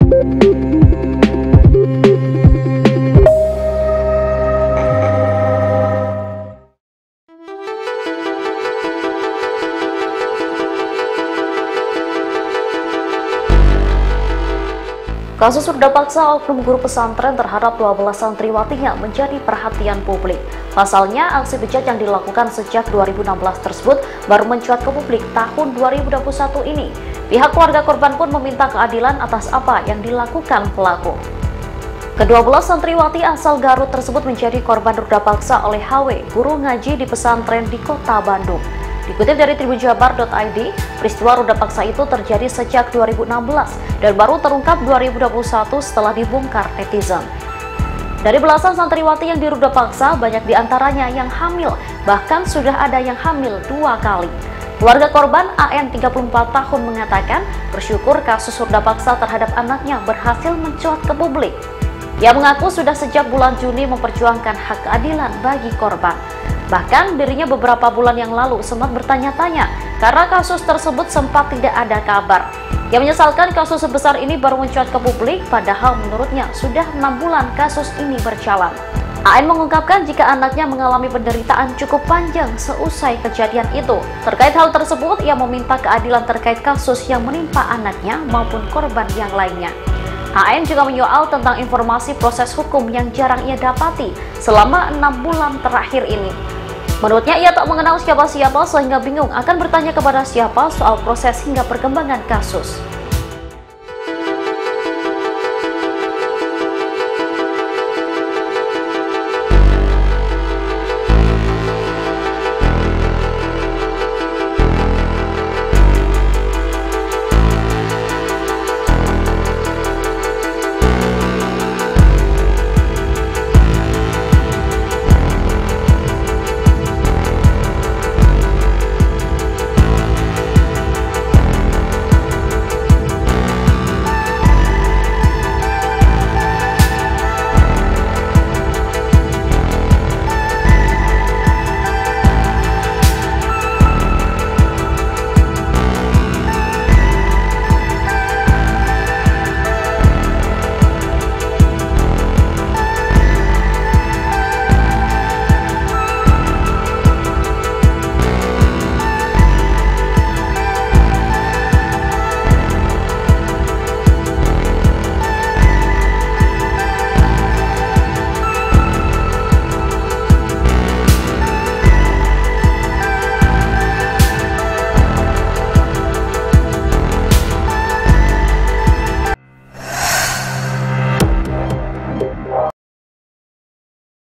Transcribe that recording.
Kasus ruda paksa oknum guru pesantren terhadap 12 santriwatinya menjadi perhatian publik. Pasalnya, aksi bejat yang dilakukan sejak 2016 tersebut baru mencuat ke publik tahun 2021 ini. Pihak keluarga korban pun meminta keadilan atas apa yang dilakukan pelaku. Ke-12 santriwati asal Garut tersebut menjadi korban ruda paksa oleh HW, guru ngaji di pesantren di kota Bandung. Dikutip dari tribunjabar.id, peristiwa ruda paksa itu terjadi sejak 2016 dan baru terungkap 2021 setelah dibongkar netizen. Dari belasan santriwati yang diruda paksa, banyak diantaranya yang hamil, bahkan sudah ada yang hamil 2 kali. Keluarga korban AN 34 tahun mengatakan bersyukur kasus ruda paksa terhadap anaknya berhasil mencuat ke publik. Ia mengaku sudah sejak bulan Juni memperjuangkan hak keadilan bagi korban. Bahkan dirinya beberapa bulan yang lalu sempat bertanya-tanya karena kasus tersebut sempat tidak ada kabar. Ia menyesalkan kasus sebesar ini baru mencuat ke publik, padahal menurutnya sudah 6 bulan kasus ini berjalan. AN mengungkapkan jika anaknya mengalami penderitaan cukup panjang seusai kejadian itu. Terkait hal tersebut, ia meminta keadilan terkait kasus yang menimpa anaknya maupun korban yang lainnya. AN juga menyoal tentang informasi proses hukum yang jarang ia dapati selama 6 bulan terakhir ini. Menurutnya, ia tak mengenal siapa-siapa sehingga bingung akan bertanya kepada siapa soal proses hingga perkembangan kasus.